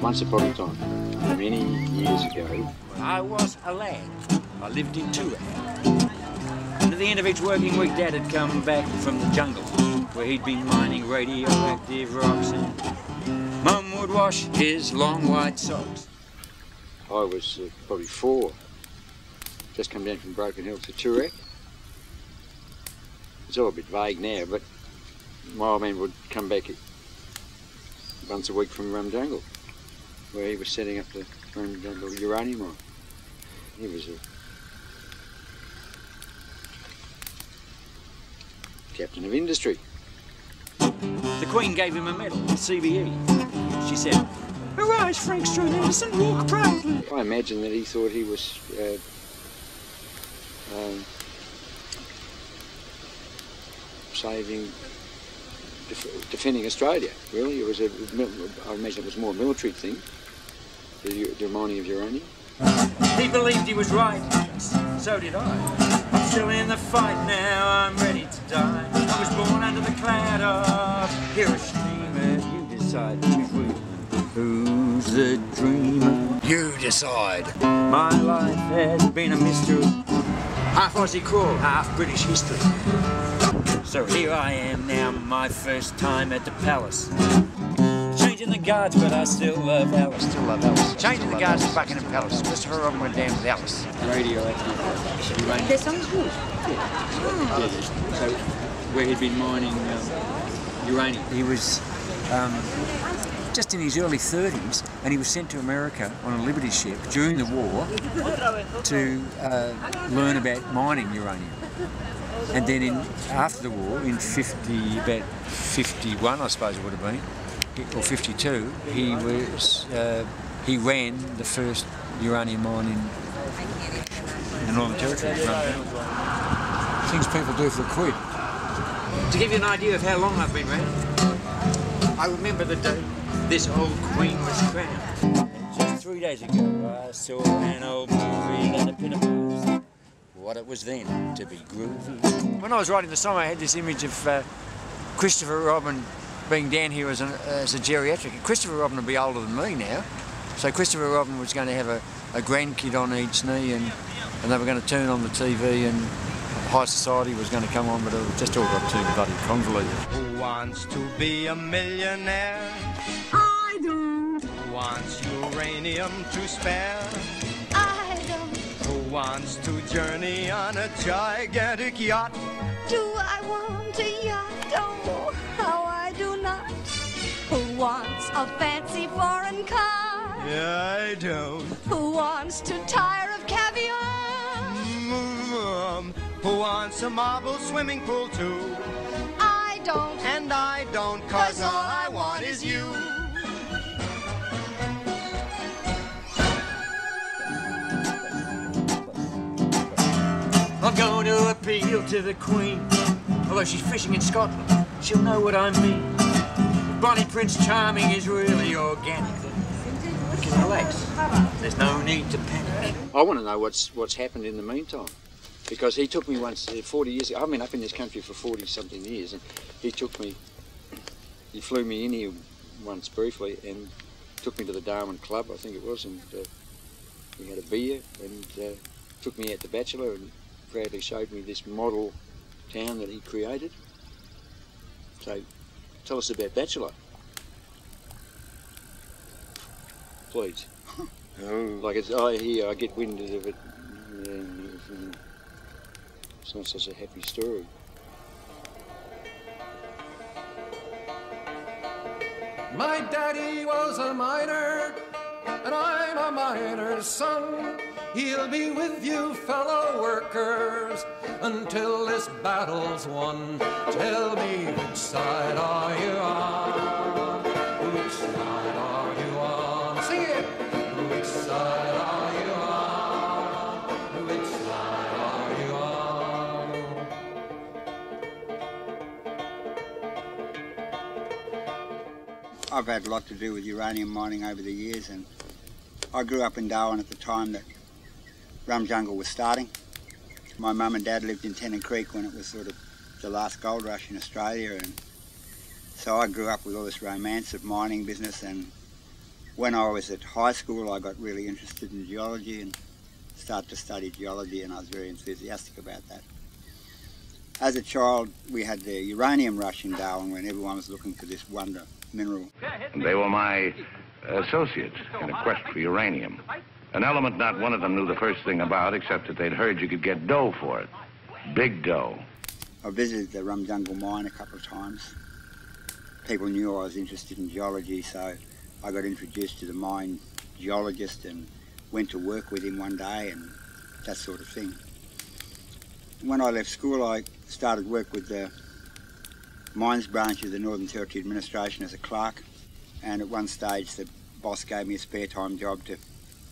Once upon a time, many years ago. When I was a lad, I lived in Turan. And at the end of each working week, Dad had come back from the jungle, where he'd been mining radioactive rocks, and Mum would wash his long white socks. I was probably 4, just come down from Broken Hill to Turak. It's all a bit vague now, but my old man would come back once a week from Rum Jungle, where he was setting up the Rum Jungle uranium mine. He was a captain of industry. The Queen gave him a medal, the CBE. She said, "Arise, Frank Strode Anderson, walk proudly." I imagine that he thought he was defending Australia, really. It was I imagine it was more a military thing, the mining of uranium. He believed he was right, so did I. I'm still in the fight now, I'm ready to die. I was born under the cloud of Hiroshima. You decide who's the dreamer. You decide. My life has been a mystery, half Aussie crawl, half British history. So here I am now, my first time at the palace. Changing the guards, but I still love Alice. Still love Alice. Changing the guards to Buckingham Palace. Christopher Robin went down with Alice. Radioactive uranium. That sounds good. Yeah. So where he'd been mining uranium. He was just in his early 30s, and he was sent to America on a Liberty ship during the war to learn about mining uranium. And then after the war, in about 51, I suppose it would have been, or 52, he ran the first uranium mine in the Northern Territory. Things people do for a quid. To give you an idea of how long I've been around, I remember the day this old queen was crowned. Just 3 days ago, I saw an old movie that epitomised what it was then to be groovy. When I was writing the song, I had this image of Christopher Robin being down here as a geriatric. Christopher Robin would be older than me now, so Christopher Robin was going to have a grandkid on each knee, and they were going to turn on the TV, and High Society was going to come on, but it just all got too bloody convoluted. Who wants to be a millionaire? I don't. Who wants uranium to spare? I don't. Who wants to journey on a gigantic yacht? Do I want a yacht? Oh, how I do not. Who wants a fancy foreign car? I don't. Who wants to tire of caviar? Who wants a marble swimming pool too? I don't. And I don't, 'cause all I want is you. I'm going to appeal to the Queen. Although she's fishing in Scotland, she'll know what I mean. Bonnie Prince Charming is really organic. We can relax. There's no need to panic. I want to know what's happened in the meantime, because he took me once 40 years ago. I've been up in this country for 40-something years, and he flew me in here once briefly and took me to the Darwin Club, I think it was, and we had a beer, and took me out to Bachelor and proudly showed me this model town that he created. So tell us about Bachelor, please. Like I get wind of it. It's not such a happy story. My daddy was a miner, and I'm a miner's son. He'll be with you, fellow workers, until this battle's won. Tell me, which side are you on? Which side are you on? Sing it! Which side are you on? Which side are you on? I've had a lot to do with uranium mining over the years, and I grew up in Darwin at the time that Rum Jungle was starting. My mum and dad lived in Tennant Creek when it was sort of the last gold rush in Australia, and so I grew up with all this romance of mining business, and When I was at high school, I got really interested in geology and started to study geology, and I was very enthusiastic about that. As a child, we had the uranium rush in Darwin when everyone was looking for this wonder mineral. They were my associates in a quest for uranium. An element not one of them knew the first thing about, except that they'd heard you could get dough for it. Big dough. I visited the Rum Jungle mine a couple of times. People knew I was interested in geology, so I got introduced to the mine geologist and went to work with him one day and that sort of thing. When I left school, I started work with the mines branch of the Northern Territory Administration as a clerk, and at one stage the boss gave me a spare time job to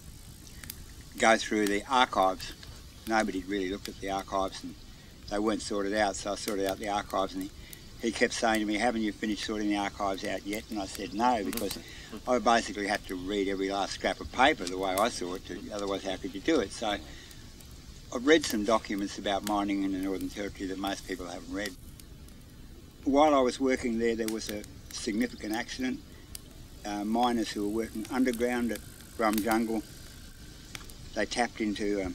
go through the archives. Nobody really looked at the archives and they weren't sorted out, so I sorted out the archives, and he kept saying to me, "Haven't you finished sorting the archives out yet?" And I said no, because I basically had to read every last scrap of paper the way I saw it, otherwise how could you do it? So I've read some documents about mining in the Northern Territory that most people haven't read. While I was working there, there was a significant accident. Miners who were working underground at Rum Jungle, they tapped into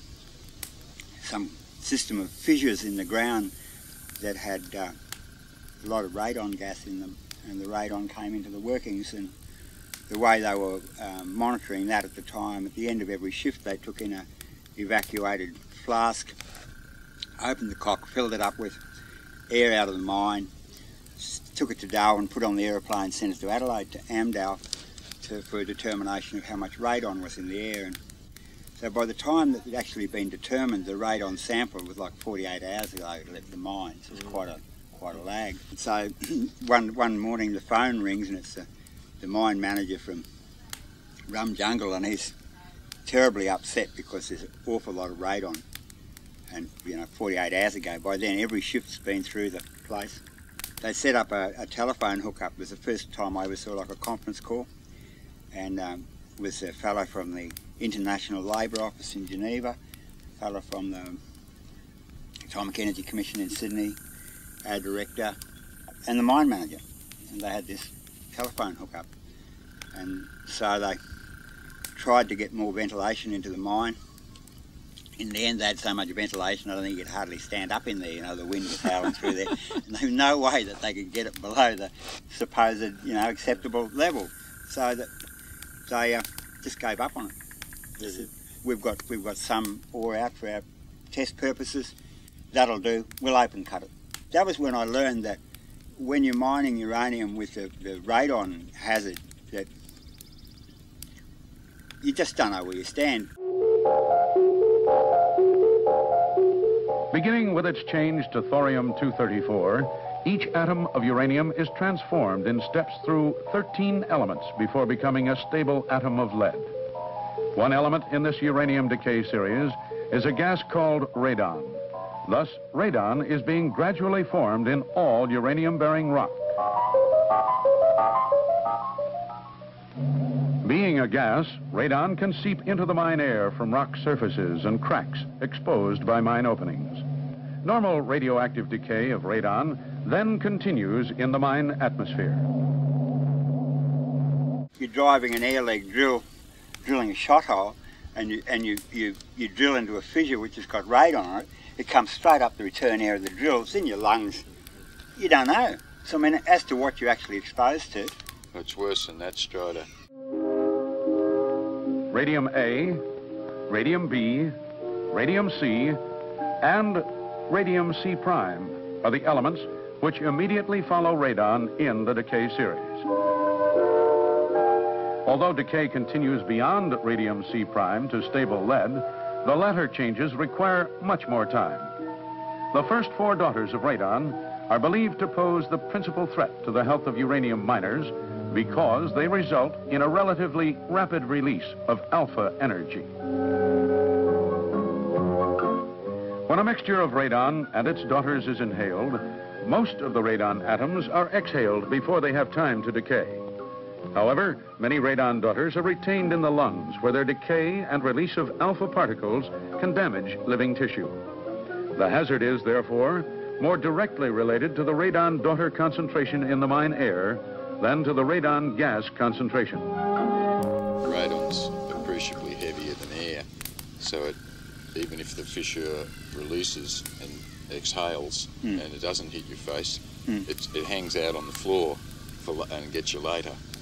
some system of fissures in the ground that had a lot of radon gas in them, and the radon came into the workings, and the way they were monitoring that at the time, at the end of every shift they took in a evacuated flask, opened the cock, filled it up with air out of the mine, took it to Darwin, put it on the aeroplane, sent it to Adelaide, to Amdale, for a determination of how much radon was in the air. And so by the time that it had actually been determined, the radon sample was like 48 hours ago it left the mine, so it was quite a lag. And so one morning the phone rings, and it's the mine manager from Rum Jungle, and he's terribly upset because there's an awful lot of radon. And 48 hours ago, by then every shift's been through the place. They set up a telephone hookup. It was the first time I ever saw like a conference call, and it was a fellow from the International Labour Office in Geneva, a fellow from the Atomic Energy Commission in Sydney, our director, and the mine manager. And they had this telephone hookup. And so they tried to get more ventilation into the mine. In the end, they had so much ventilation, I don't think you could hardly stand up in there. The wind was howling through there. And there was no way that they could get it below the supposed, acceptable level. So that they just gave up on it. We've got some ore out for our test purposes. That'll do. We'll open cut it. That was when I learned that when you're mining uranium with the radon hazard, that you just don't know where you stand. Beginning with its change to thorium-234, each atom of uranium is transformed in steps through 13 elements before becoming a stable atom of lead. One element in this uranium decay series is a gas called radon. Thus, radon is being gradually formed in all uranium-bearing rock. Being a gas, radon can seep into the mine air from rock surfaces and cracks exposed by mine openings. Normal radioactive decay of radon then continues in the mine atmosphere. You're driving an air leg drill, drilling a shot hole, and you drill into a fissure which has got radon on it. It comes straight up the return air of the drill. It's in your lungs. You don't know. So, as to what you're actually exposed to. It's worse than that, Strider. Radium A, radium B, radium C, and radium C prime are the elements which immediately follow radon in the decay series. Although decay continues beyond radium C prime to stable lead, the latter changes require much more time. The first 4 daughters of radon are believed to pose the principal threat to the health of uranium miners because they result in a relatively rapid release of alpha energy. When a mixture of radon and its daughters is inhaled, most of the radon atoms are exhaled before they have time to decay. However, many radon daughters are retained in the lungs, where their decay and release of alpha particles can damage living tissue. The hazard is, therefore, more directly related to the radon daughter concentration in the mine air than to the radon gas concentration. radon's appreciably heavier than air, so even if the fissure releases and exhales and it doesn't hit your face, it hangs out on the floor and gets you later.